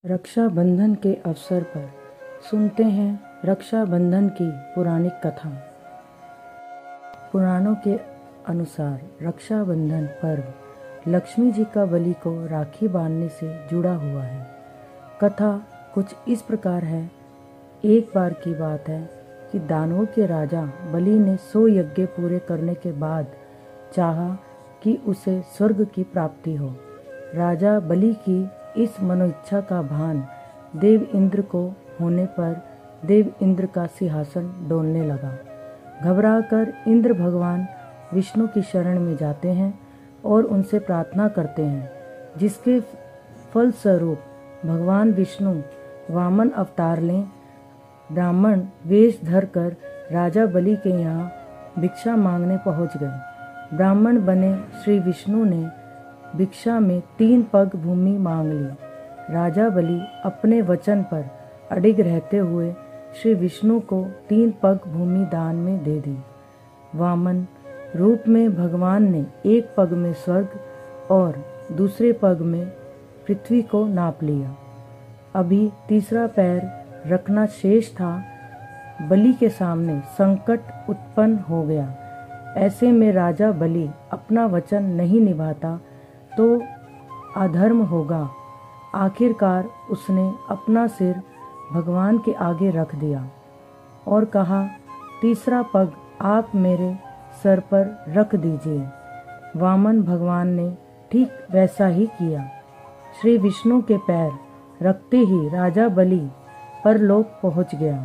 रक्षाबंधन के अवसर पर सुनते हैं रक्षाबंधन की पौराणिक कथा। पुराणों के अनुसार रक्षाबंधन पर्व लक्ष्मी जी का बलि को राखी बांधने से जुड़ा हुआ है। कथा कुछ इस प्रकार है। एक बार की बात है कि दानवों के राजा बलि ने 100 यज्ञ पूरे करने के बाद चाहा कि उसे स्वर्ग की प्राप्ति हो। राजा बलि की इस मनोइच्छा का भान देव इंद्र को होने पर देव इंद्र का सिंहासन डोलने लगा। घबराकर इंद्र भगवान विष्णु की शरण में जाते हैं और उनसे प्रार्थना करते हैं, जिसके फलस्वरूप भगवान विष्णु वामन अवतार लें ब्राह्मण वेश धरकर राजा बलि के यहाँ भिक्षा मांगने पहुँच गए। ब्राह्मण बने श्री विष्णु ने भिक्षा में 3 पग भूमि मांग ली। राजा बलि अपने वचन पर अडिग रहते हुए श्री विष्णु को 3 पग भूमि दान में दे दी। वामन रूप में भगवान ने 1 पग में स्वर्ग और दूसरे पग में पृथ्वी को नाप लिया। अभी तीसरा पैर रखना शेष था। बलि के सामने संकट उत्पन्न हो गया। ऐसे में राजा बलि अपना वचन नहीं निभाता तो अधर्म होगा। आखिरकार उसने अपना सिर भगवान के आगे रख दिया और कहा, तीसरा पग आप मेरे सर पर रख दीजिए। वामन भगवान ने ठीक वैसा ही किया। श्री विष्णु के पैर रखते ही राजा बलि परलोक पहुंच गया।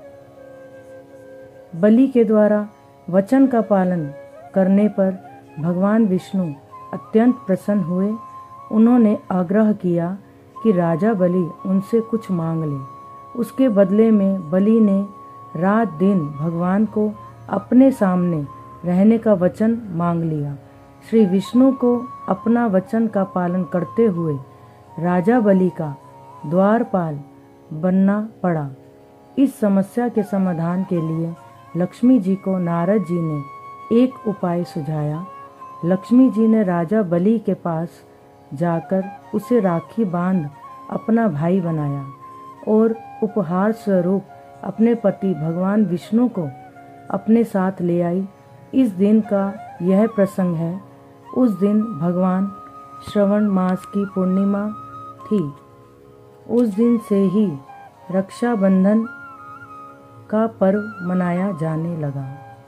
बलि के द्वारा वचन का पालन करने पर भगवान विष्णु अत्यंत प्रसन्न हुए। उन्होंने आग्रह किया कि राजा बलि उनसे कुछ मांग ले। उसके बदले में बलि ने रात दिन भगवान को अपने सामने रहने का वचन मांग लिया। श्री विष्णु को अपना वचन का पालन करते हुए राजा बलि का द्वारपाल बनना पड़ा। इस समस्या के समाधान के लिए लक्ष्मी जी को नारद जी ने एक उपाय सुझाया। लक्ष्मी जी ने राजा बलि के पास जाकर उसे राखी बांध अपना भाई बनाया और उपहार स्वरूप अपने पति भगवान विष्णु को अपने साथ ले आई। इस दिन का यह प्रसंग है। उस दिन भगवान श्रवण मास की पूर्णिमा थी। उस दिन से ही रक्षाबंधन का पर्व मनाया जाने लगा।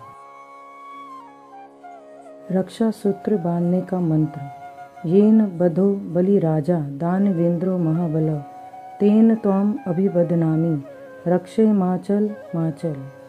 रक्षा सूत्र बांधने का मंत्र। येन बधो बलि राजा दानवेंद्रो महाबलः तेन त्वाम अभिवदनामि रक्षे माचल माचल।